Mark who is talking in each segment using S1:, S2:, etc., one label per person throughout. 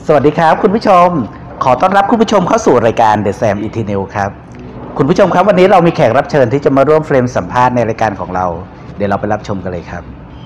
S1: สวัสดีครับคุณผู้ชมขอต้อนรับคุณผู้ชมเข้าสู่รายการ The Sam Eternal ครับคุณผู้ชมครับวันนี้เรามีแขกรับเชิญที่จะมาร่วมเฟรมสัมภาษณ์ในรายการของเราเดี๋ยวเราไปรับชมกันเลยครับ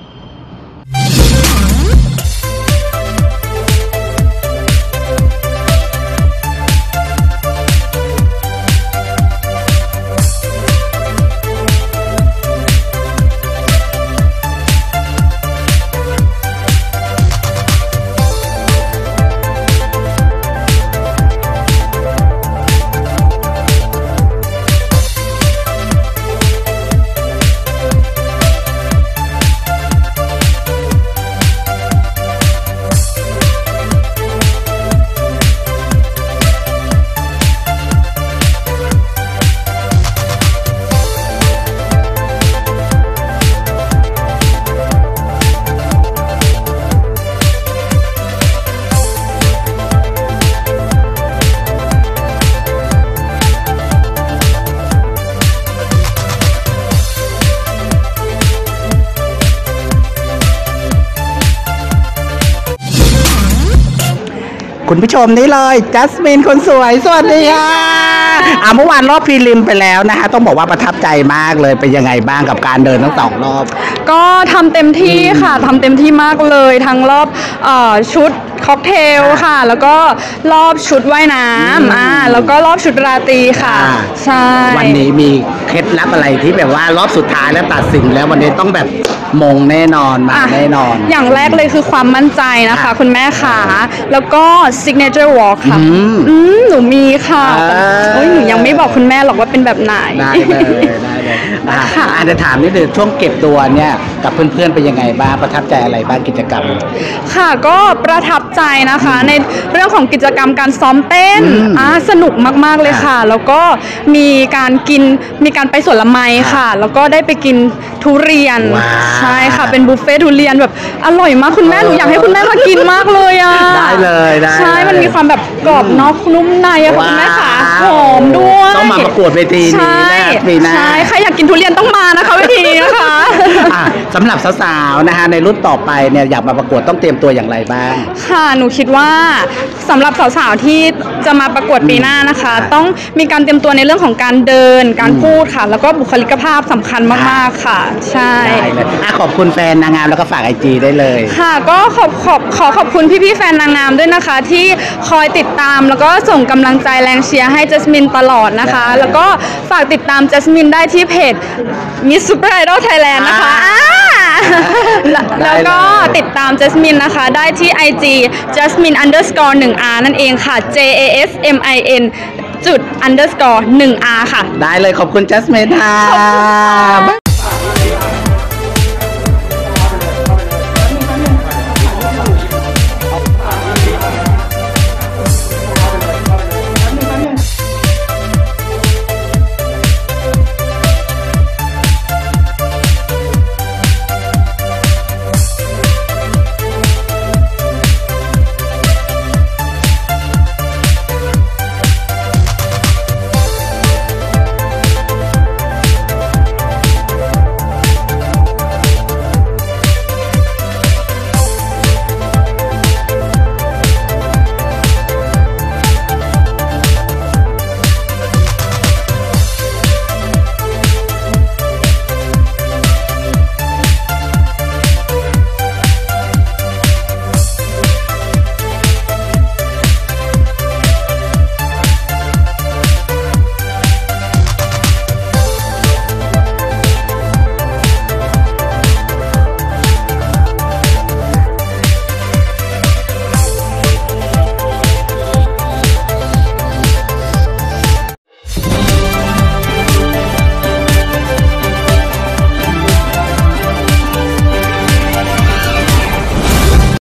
S1: คุณผู้ชมนี่เลยจัสมินคนสวยสวัสดีค่ะเมื่อวานรอบพรีลิมไปแล้วนะคะต้องบอกว่าประทับใจมากเลยเป็นยังไงบ้างกับการเดินทั้งสองรอบ
S2: ก็ทำเต็มที่ค่ะทำเต็มที่มากเลยทั้งรอบชุดค็อกเทลค่ะแล้วก็รอบชุดว่ายน้ำแล้วก็รอบชุดราตรีค่ะใช่
S1: วันนี้มีเคล็ดลับอะไรที่แบบว่ารอบสุดท้ายแล้วตัดสินแล้ววันนี้ต้องแบบมงแน่นอนมาแน่นอน
S2: อย่างแรกเลยคือความมั่นใจนะคะคุณแม่ค่ะแล้วก็ signature walk ค่ะหนูมีค่ะหนูยังไม่บอกคุณแม่หรอกว่าเป็นแบบไหน
S1: ได้เลยค่ะอาจจะถามนิดนึงช่วงเก็บตัวเนี่ยกับเพื่อนๆเป็นยังไงบ้างประทับใจอะไรบ้างกิจกรรม
S2: ค่ะก็ประทับใจนะคะในเรื่องของกิจกรรมการซ้อมเต้นสนุกมากๆเลยค่ะแล้วก็มีการไปสวนละไมค่ะแล้วก็ได้ไปกินทุเรียนใช่ค่ะเป็นบุฟเฟ่ทุเรียนแบบอร่อยมากคุณแม่หนูอยากให้คุณแม่มากินมากเลยอ่ะ
S1: ได้เลยได้
S2: ใช่มันมีความแบบกรอบนอกนุ่มในอะค่ะคุณแม่ค่ะหอมด้วย
S1: ต้องมาประกวดเวทีนี้นะ
S2: ใช่ใครอยากกินทุเรียนต้องมานะคะเวทีนะคะ
S1: สำหรับสาวๆนะคะในรุ่นต่อไปเนี่ยอยากมาประกวดต้องเตรียมตัวอย่างไรบ้าง
S2: ค่ะหนูคิดว่าสำหรับสาวๆที่จะมาประกวดปีหน้านะคะต้องมีการเตรียมตัวในเรื่องของการเดินการพูดค่ะแล้วก็บุคลิกภาพสำคัญมากๆค่ะใช่
S1: เลยขอบคุณแฟนนางงามแล้วก็ฝากIGได้เลย
S2: ค่ะก็ขอบคุณพี่ๆแฟนนางงามด้วยนะคะที่คอยติดตามแล้วก็ส่งกำลังใจแรงเชียร์ให้จัสมินตลอดนะคะแล้วก็ฝากติดตามจัสมินได้ที่เพจ Miss Super Idol Thailand นะคะแล้วก็ติดตามจัสมินนะคะได้ที่ IG jasmine_1r นั่นเองค่ะ JASMIN ._1r ค่ะ
S1: ได้เลยขอบคุณจัสมินค่ะ